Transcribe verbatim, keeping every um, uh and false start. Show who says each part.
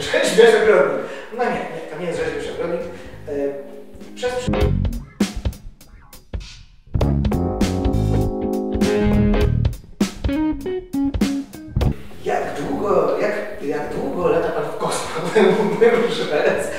Speaker 1: Rzeźbiarz ogrodnik. No nie, nie, to nie jest rzeźbiarz ogrodnik. Przez... Jak długo, jak, jak długo lata pan w kosmos? Był szwec.